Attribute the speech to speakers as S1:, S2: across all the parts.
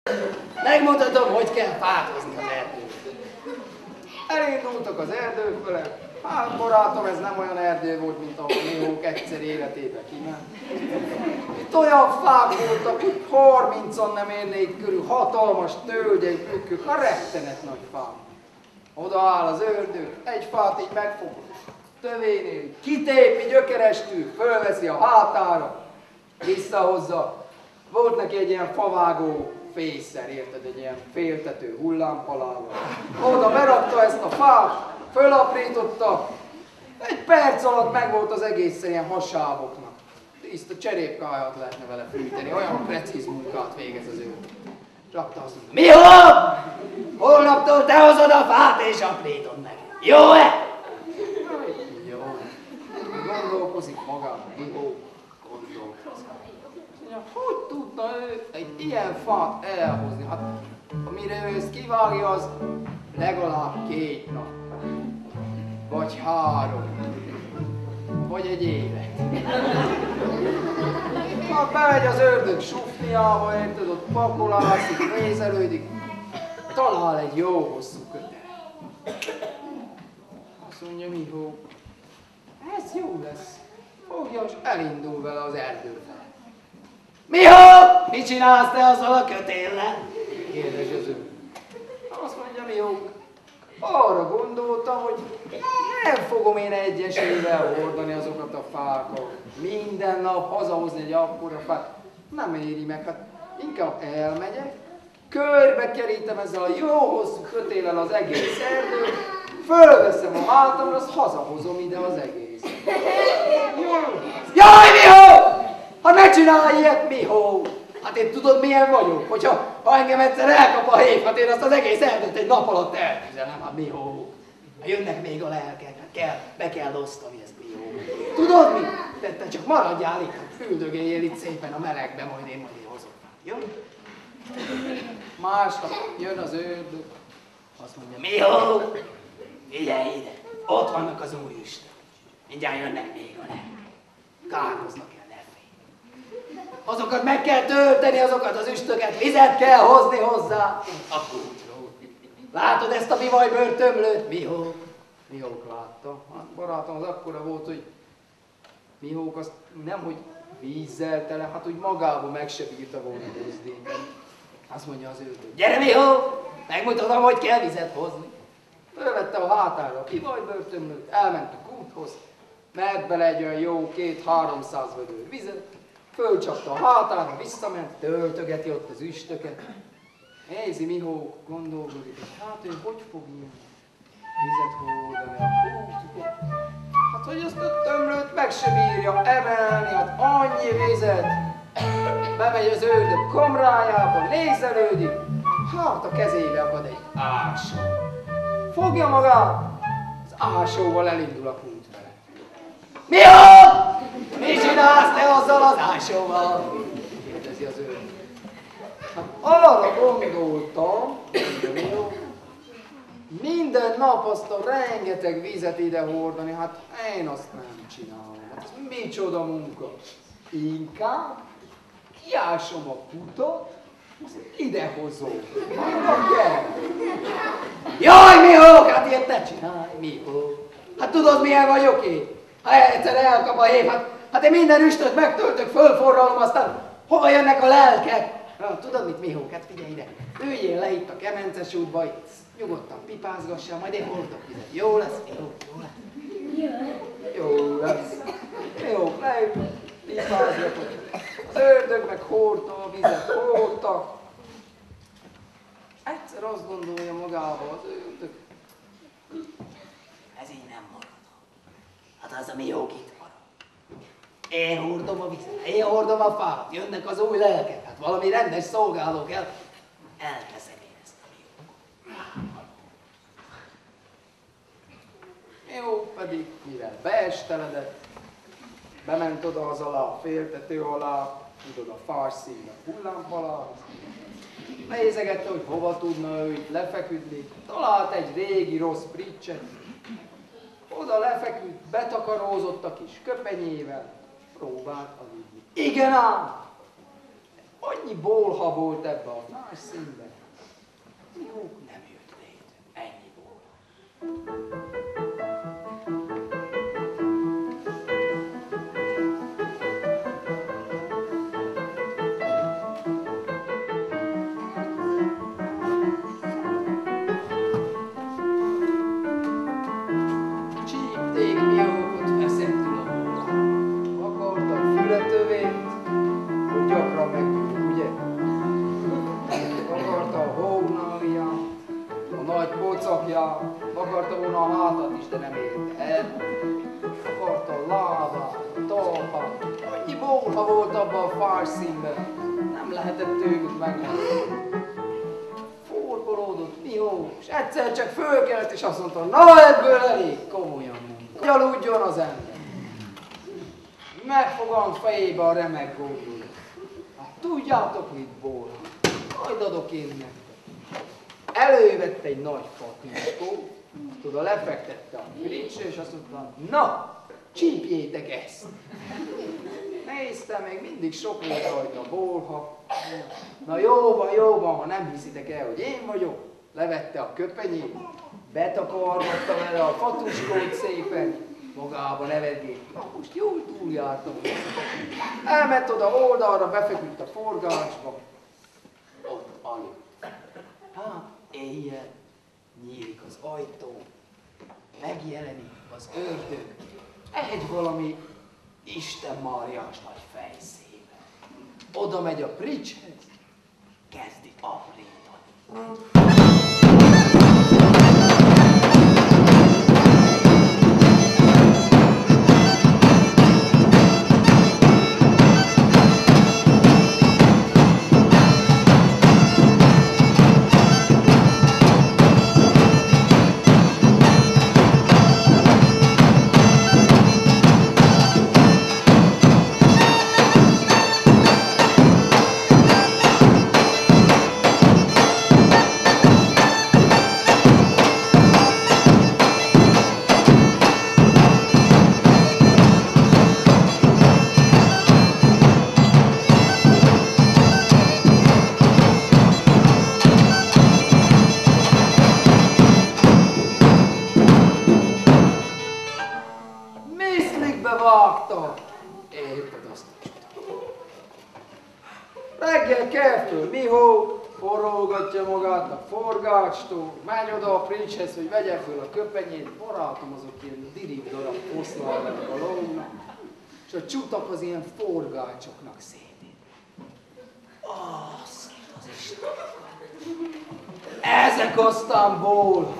S1: Megmutatom, hogy kell fát hozni az erdőt. Elindultak az erdő fele. Hát barátom, ez nem olyan erdő volt, mint ahol Mihók egyszer életében kiment. Itt olyan fák voltak, hogy 30-on nem érnék körül, hatalmas tölgyek, bükkök, a rettenet nagy fák. Odaáll az ördög, egy fát így megfog, tövénél, kitépi gyökerestül, fölveszi a hátára, visszahozza. Volt neki egy ilyen favágó fészer, érted, egy ilyen féltető hullámpalával. Oda berakta ezt a fát, fölaprította, egy perc alatt megvolt az egész ilyen hasáboknak. Tiszta cserépkáját lehetne vele fűteni, olyan precíz munkát végez az ő. Rakta azt mondta, Mihó! Holnaptól te hozod a fát és aprítod meg. Jó-e? Jó. Gondolkozik magában, Mihó. Gondolkozik. Hogy tudna ő egy ilyen fát elhozni? Hát, amire ő ezt kivágja, az legalább 2 nap. Vagy 3. Vagy egy évet. Hát bemegy az ördög sufniába, érted, ott pakolászik, nézelődik, talál egy jó hosszú kötelet. Azt mondja Mihó, ez jó lesz. Fogja, és elindul vele az erdő fel. Mihó, mit csinálsz te azzal a kötéllel? Kérdezi az ő. Azt mondja Mihó, arra gondoltam, hogy nem fogom én egyesével hordani azokat a fákat. Minden nap hazahozni egy akkora fát. Nem éri meg, hát inkább elmegyek, körbe kerítem ezzel a jó hosszú kötéllel az egész erdőt, fölveszem a hátamra, azt hazahozom ide az egész. Jaj, Mihó! Hát ne csinálj ilyet, Mihó! Hát én tudod milyen vagyok? Ha engem egyszer elkap a hív, hát én azt az egész erdőt egy nap alatt eltüzelem, hát Mihó. Jönnek még a lelkek, be kell osztani ezt, Mihó. Tudod mi? Te csak maradjál itt, füldögéljél itt szépen a melegbe, majd én hozom. Jó? Másnap jön az ördög, azt mondja, Mihó, figyelj ide, ott vannak az úristen. Mindjárt jönnek még a lelkek. Kárhoznak el, ne félj. Azokat meg kell tölteni, azokat az üstöket, vizet kell hozni hozzá. A kútról. Látod ezt a bivajbőrtömlőt, Mihó? Mihók látta. Hát barátom, az akkora volt, hogy Mihók azt nemhogy vízzel tele, hát úgy magából meg se bírta volna hozni. Azt mondja az ördög, gyere Mihó, megmutatom, hogy kell vizet hozni. Fölvette a hátára a bivajbőrtömlőt, elment a kúthoz, mert bele egy olyan jó 200-300 vödör vizet, fölcsapta a hátára, visszament, töltögeti ott az üstöket. Nézi Mihó, gondolkodik, hogy hát ő hogy fog ilyen vizet hordani a kútba? Hát hogy azt a tömlőt meg se bírja emelni, hát annyi vizet. Bemegy az ördög komrájába, nézelődik, hát a kezébe akad egy ásó. Fogja magát, az ásóval elindul a kút vele. Mihó! Mi csinálsz te azzal az ásóval? Kérdezi az ördög. Hát arra gondoltam, minden nap azt a rengeteg vizet ide hordani, hát én azt nem csinálom. Hát micsoda munka. Inkább kiásom a kutat, azt idehozom. Annak kell. Jaj, Mihó, hát ilyet ne csinálj, Mihó. Hát tudod, milyen vagyok én? Ha egyszer elkap a hív, hát én minden üstöt megtöltök, fölforralom, aztán hova jönnek a lelkek? Na, tudod mit, Mihó? Hát figyelj ide. Üljél le itt a kemences útba, itt nyugodtan pipázgassál, majd én hordok vizet. Jó lesz, Mihó? Jó lesz? Jó lesz. Mihó, leül, pipázgatok. Az ördög meg hordta a vizet, hordta. Egyszer azt gondolja magába az ördög. Ez így nem marad. Hát az a Mihók itt marad. Én hordom a vizet, én hordom a fát, jönnek az új lelkek, hát valami rendes szolgáló kell. Elteszem én ezt a Mihót. Mihó pedig, mivel beesteledett, bement oda az alá, a féltető alá, oda a fás színnek hullámp alá, nézegette, hogy hova tudna ő itt lefeküdni, talált egy régi rossz pricset, oda lefeküdt, betakarózott a kis köpenyével, próbált aludni. Igen ám!
S2: annyi bolha volt ebbe a más színben.
S1: Jó, nem jött létre. Ennyi volt.
S2: Csípték miókot veszettül a bolha. Akarta a fületövét, hogy gyakran meggyújt, ugye? Akarta a hónalja, a nagy pocakja, akarta volna a hátat is, de nem érte el. Akarta a lábát, a talpát. Annyi bolha volt abban a fás színben, nem lehetett őket meglátni. Forgolódott Mió, és egyszer csak fölkelt, és azt mondta, na ebből elég, komolyan mondta. Hogy aludjon az ember. Megfogant fejébe a remek gondolat. Hát tudjátok mit, bolha? Majd adok én nektek. Elővette egy nagy patiskót, oda lefektette a fricsre, és azt mondta, na, csípjétek ezt. Nézte, még mindig sok volt rajta a bolha. Na jó van, ha nem hiszitek el, hogy én vagyok. Levette a köpenyét, betakargatta vele a fatuskót szépen, magába nevetgélt. Na most jól túljártam. Elment oda oldalra, befeküdt a forgásba.
S1: Ott aludt. Hát éjjel nyílik az ajtó, megjelenik az ördög, egy valami Isten Máriás nagy fejszével. Oda megy a pricshez, kezdi aprítani.
S2: Vágta. Érted azt a csodát. Reggel kell föl Mihó, forrógatja magát a forgácstól, megy oda a pricshez, hogy vegye föl a köpenyét, barátom azok ilyen dirib darab oszlalnak a lónak, és a csutak az ilyen forgácsoknak szétít. Azt az Isten. Ezek aztán bolha.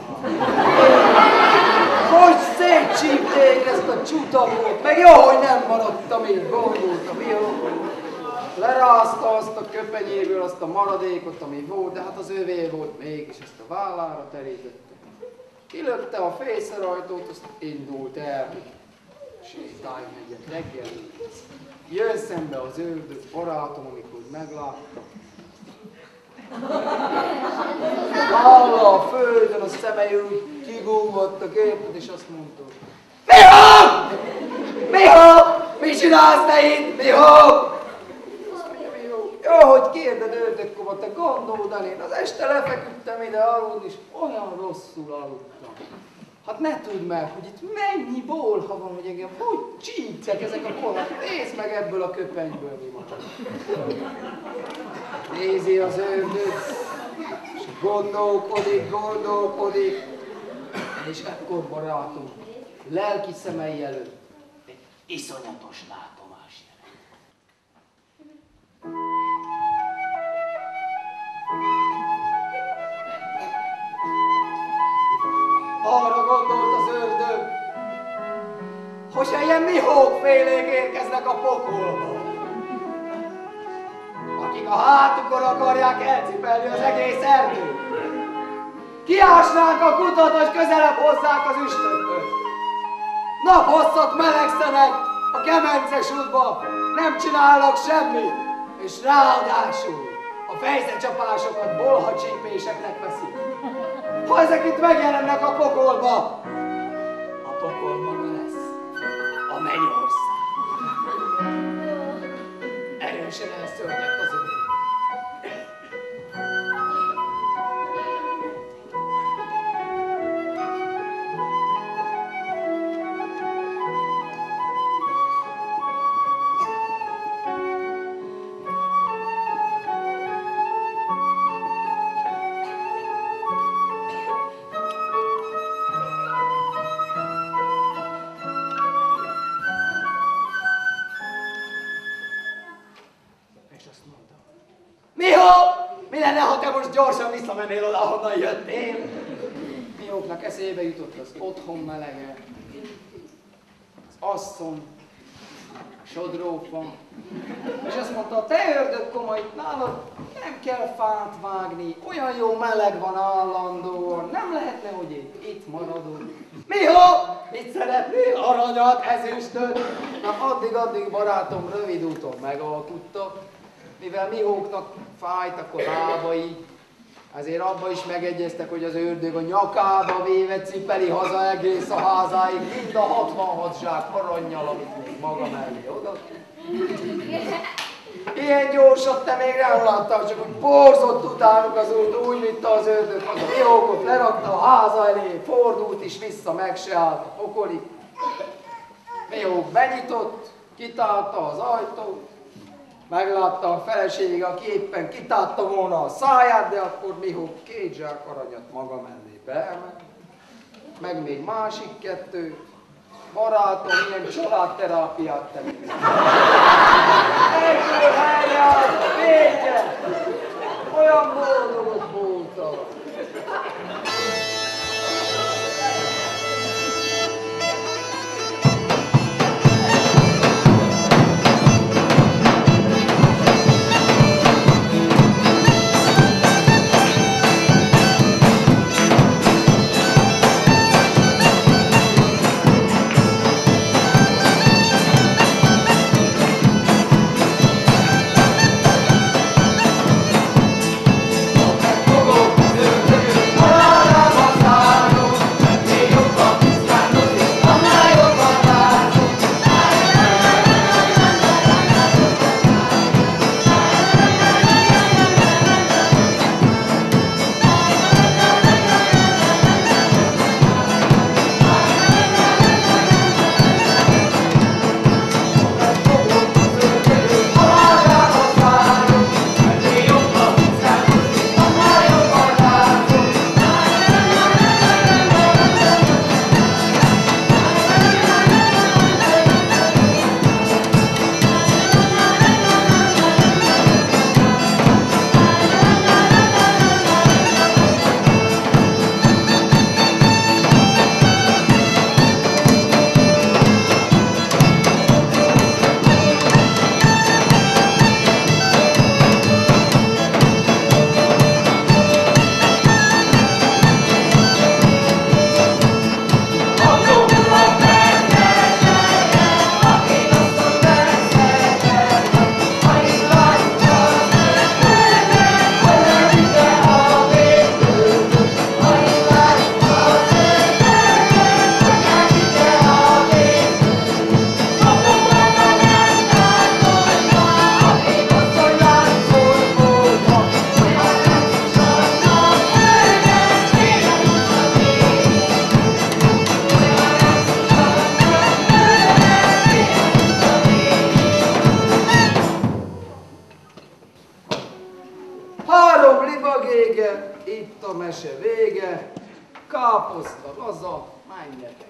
S2: Hogy szétcsípték ezt a csutakot, meg jó, hogy nem maradtam így, gondoltam, jó. Lerázta azt a köpenyéből azt a maradékot, ami volt, de hát az övé volt mégis, ezt a vállára terítette. Kilökte a fészerajtót, azt indult el, hogy sétáljon egyet reggel. Jön szembe az ördög barátom, amikor meglátta. Halla a földön, a szemei kigúvott a gépet, és azt mondta, Miho! Miho! Mi csinálsz te itt, Miho? Azt mondja Miho, jó, hogy kérded ördögkova, te gondold el, én az este lefeküdtem ide aludni, és olyan rosszul aludtam. Hát ne tudd meg, hogy itt mennyi bolha van, hogy engem hogy csípcek ezek a bolhák. Nézd meg ebből a köpenyből, mi van. Nézi az ördög, és gondolkodik, és ekkor barátom, lelki szemei előtt egy iszonyatos látomás jelent. Arra gondolt az ördög, hogyha ilyen mihókfélék érkeznek a pokolba, akik a hátukon akarják elcipelni az egész erdőt. Kiásnánk a kutat, hogy közelebb hozzák az üstökhöz. Naphosszat melegszenek a kemences útba, nem csinálnak semmit, és ráadásul a fejszecsapásokat bolhacsípéseknek veszik. Ha ezek itt megjelennek a pokolba, a pokol maga lesz a mennyország. Erősen elszörnyett az ördög. ha te most gyorsan visszamennél oda, ahonnan jöttél. Mióknak eszébe jutott az otthon melege, az asszony, a sodrófa, és azt mondta, te ördög komoly, nálad nem kell fát vágni, olyan jó meleg van állandóan, nem lehetne, hogy itt maradunk. Miho, mit szeretnél? Aranyat, ezüstöt? Na addig barátom rövid úton megalkuttak, mivel Mihóknak fájtak a lábai, ezért abba is megegyeztek, hogy az ördög a nyakába véve cipeli haza egész a házáig, mind a 66 zsák arannyal, amit még maga mellé oda. Ilyen gyorsat te még nem láttál, csak úgy borzott utánuk az út, úgy vitte az ördög, az a Mihókot lerakta a háza elé, fordult is vissza, meg se állt a pokolig. Mihók benyitott, kitárta az ajtót, meglátta a felesége, aki éppen kitárta volna a száját, de akkor Mihók 2 zsák aranyat maga mellé beemelt, meg még másik 2. Barátom, ilyen családterápiát te végzel. Egyből helyreállt a vége! Olyan boldogok voltak! Itt a mese vége, káposzta laza, menjetek!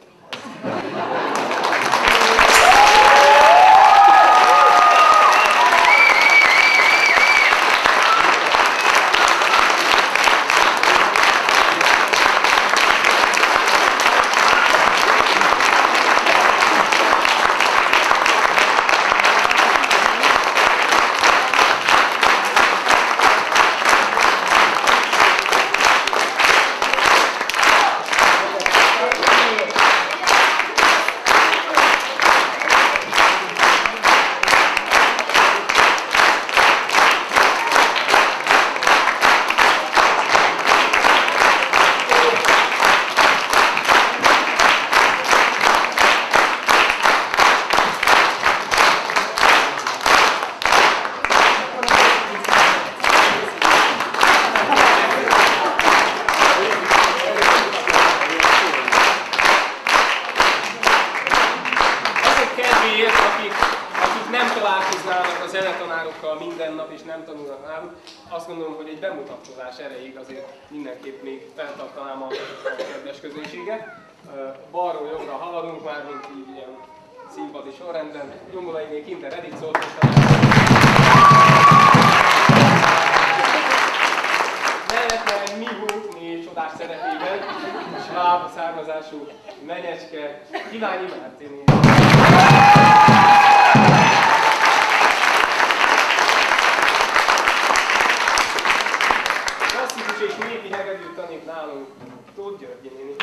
S3: Azt gondolom, hogy egy bemutatkozás erejéig azért mindenképp még fenntartanám a kedves közönséget. Balról jobbra haladunk már, mint így ilyen színpadi sorrendben. Gyombolainél kint a Reddit szólt, szeretne Mihó csodás szerepében, sváb származású menyecske Iványi Márténé. Klasszikus és népi hegedűt tanít nálunk Tóth Györgyi néni.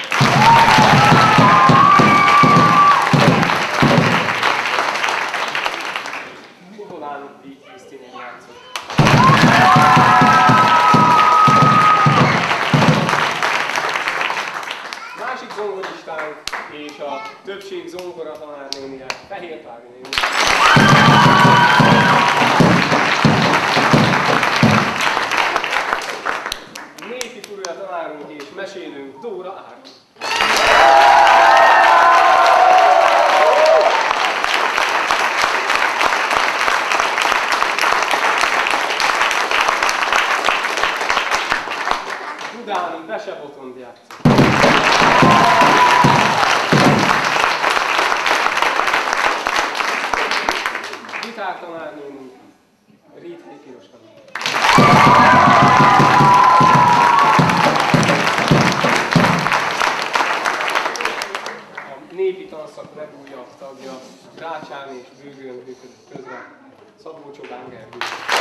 S3: Udolán Víg Krisztinén játszott. Másik zongoristánk és a többség zongora tanárnénie Fehér Klári néni. Népi furúja tanárunk és mesélőnk Dóra Árpi. Dudáni Bese Botond játszott. Gitártanárnénünk Réthely Piroska. A népi tanszak legújabb tagja Rácsán és Bőgőn működött közre Szabó Csobán Gergő.